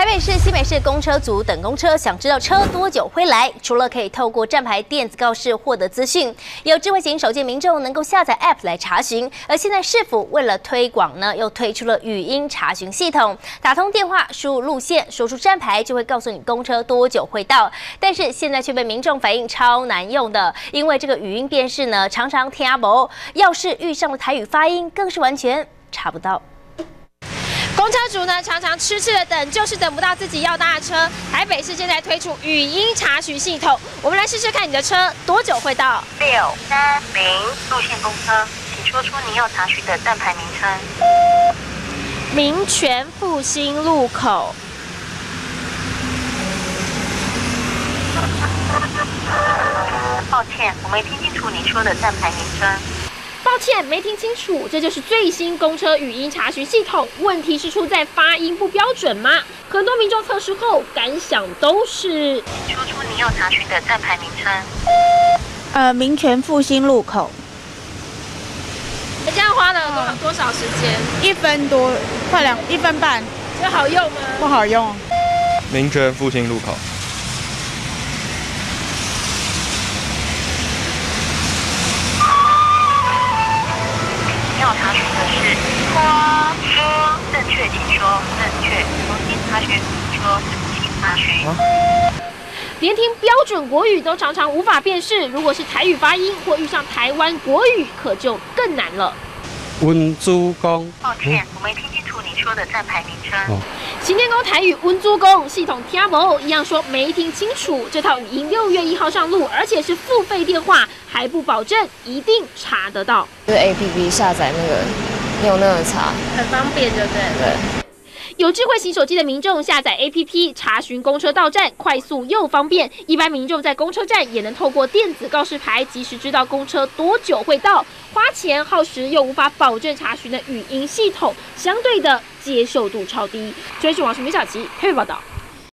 台北市、新北市公车族等公车想知道车多久会来，除了可以透过站牌电子告示获得资讯，有智慧型手机民众能够下载 App 来查询。而现在市府为了推广呢，又推出了语音查询系统，打通电话，输入路线，说出站牌，就会告诉你公车多久会到。但是现在却被民众反映超难用的，因为这个语音辨识呢，常常听不懂，要是遇上了台语发音，更是完全查不到。 公车族呢，常常痴痴的等，就是等不到自己要搭的车。台北市现在推出语音查询系统，我们来试试看你的车多久会到。 630路线公车，请说出你要查询的站牌名称。 民权复兴路口。 抱歉，我没听清楚你说的站牌名称。 抱歉，没听清楚，这就是最新公车语音查询系统。问题是出在发音不标准吗？很多民众测试后感想都是： 请说出你要查询的站牌名称。 民权复兴路口。 你这样花了多少时间？ 1分多，快1分半。 这好用吗？ 不好用。 民权复兴路口。 要查询的是说正确，请说正确。重新查询，请说重新查询。 连听标准国语都常常无法辨识，如果是台语发音或遇上台湾国语，可就更难了。 温珠宫。 抱歉，我没听清楚你说的站牌名称。 行天宫台语温珠宫系统听不一样说没听清楚。这套语音6月1号上路，而且是付费电话，还不保证一定查得到。 就是 APP 下载那个，你有那个查， 很方便，对不对？ 对。 有智慧型手机的民众下载 APP 查询公车到站，快速又方便。一般民众在公车站也能透过电子告示牌，及时知道公车多久会到。花钱耗时又无法保证查询的语音系统，相对的接受度超低。追剧网是米小琪，台北报道。